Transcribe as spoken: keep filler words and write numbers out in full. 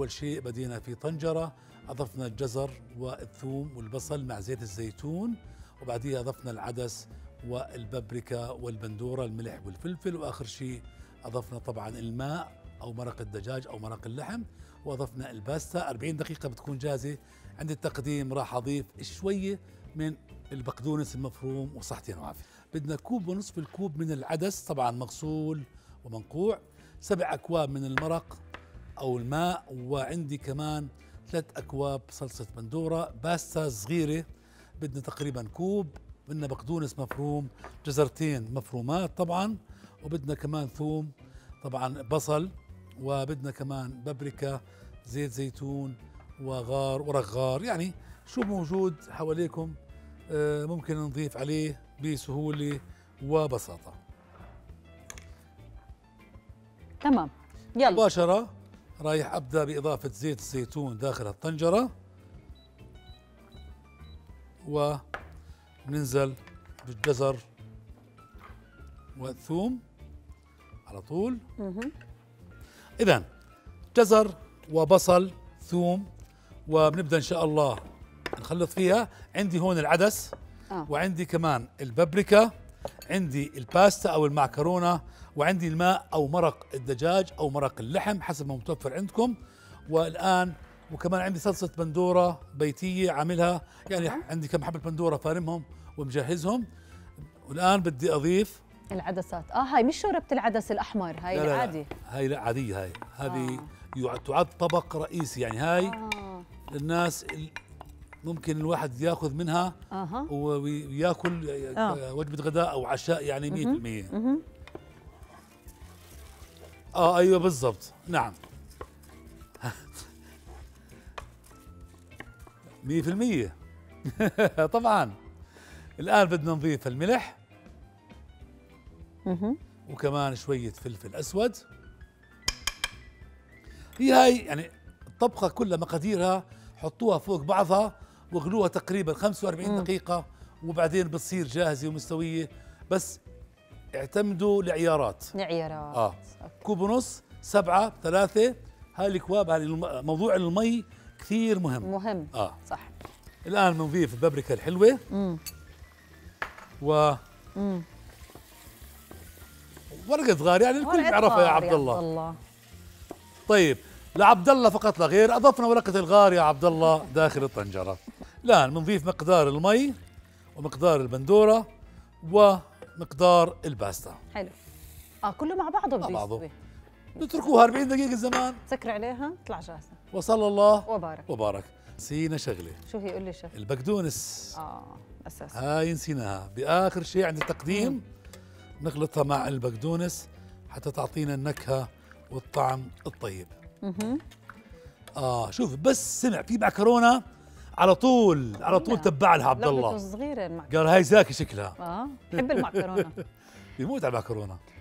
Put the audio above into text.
أول شيء بدينا في طنجرة، أضفنا الجزر والثوم والبصل مع زيت الزيتون، وبعديها أضفنا العدس والبابريكا والبندورة الملح والفلفل، وآخر شيء أضفنا طبعا الماء أو مرق الدجاج أو مرق اللحم، وأضفنا الباستا. أربعين دقيقة بتكون جاهزة. عند التقديم راح أضيف شوية من البقدونس المفروم، وصحتين وعافية. بدنا كوب ونصف الكوب من العدس طبعا مغسول ومنقوع، سبع أكواب من المرق أو الماء، وعندي كمان ثلاث أكواب صلصة بندورة. باستا صغيرة بدنا تقريبا كوب، بدنا بقدونس مفروم، جزرتين مفرومات طبعا، وبدنا كمان ثوم طبعا، بصل، وبدنا كمان بابريكا، زيت زيتون، وغار ورق غار، يعني شو موجود حواليكم آه ممكن نضيف عليه بسهولة وبساطة. تمام، يلا مباشرة رايح أبدأ بإضافة زيت الزيتون داخل الطنجرة، وننزل بالجزر والثوم على طول. إذن جزر وبصل ثوم، وبنبدأ إن شاء الله نخلط فيها. عندي هون العدس آه. وعندي كمان البابريكا، عندي الباستا أو المعكرونة، وعندي الماء أو مرق الدجاج أو مرق اللحم حسب ما متوفر عندكم. والآن وكمان عندي صلصة بندورة بيتية عاملها، يعني آه. عندي كم حبة بندورة فارمهم ومجهزهم. والآن بدي أضيف العدسات. اه هاي مش شوربة العدس الأحمر، هاي لا لا العادي. لا. هاي لا عادية، هاي هذه آه. تعد طبق رئيسي، يعني هاي آه. للناس ممكن الواحد ياخذ منها أه. وياكل آه. وجبة غداء أو عشاء، يعني مية بالمية. اه ايوه بالضبط، نعم مية بالمية طبعا. الآن بدنا نضيف الملح وكمان شوية فلفل أسود. هي هاي يعني الطبخة كلها مقاديرها حطوها فوق بعضها واغلوها تقريبا خمسة وأربعين مم. دقيقة، وبعدين بتصير جاهزة ومستوية. بس اعتمدوا لعيارات لعيارات اه كوب ونص، سبعة، ثلاثة. هاي الكواب، هاي موضوع المي كثير مهم مهم اه صح. الآن بنضيف البابريكا الحلوة مم. و مم. ورقة غار، يعني الكل بيعرفها يا عبد الله. الله. طيب لعبد الله فقط لا غير أضفنا ورقة الغار يا عبد الله داخل الطنجرة. الآن بنضيف مقدار المي ومقدار البندورة ومقدار الباستا. حلو. اه كله مع بعضه مع بعضه. نتركوها أربعين دقيقة زمان، سكر عليها تطلع جاهزة. وصلى الله وبارك وبارك. نسينا شغلة. شو هي؟ قول لي شيف. البقدونس. اه أساس. هاي نسيناها بآخر شيء عند التقديم. مم. نخلطها مع البقدونس حتى تعطينا النكهة والطعم الطيب. اها اه شوف، بس سمع في معكرونة على طول على طول تبع لها عبد الله. صغيرة المعكرونة. قال هاي زاكي شكلها. اه بحب المعكرونة. بيموت على المعكرونة.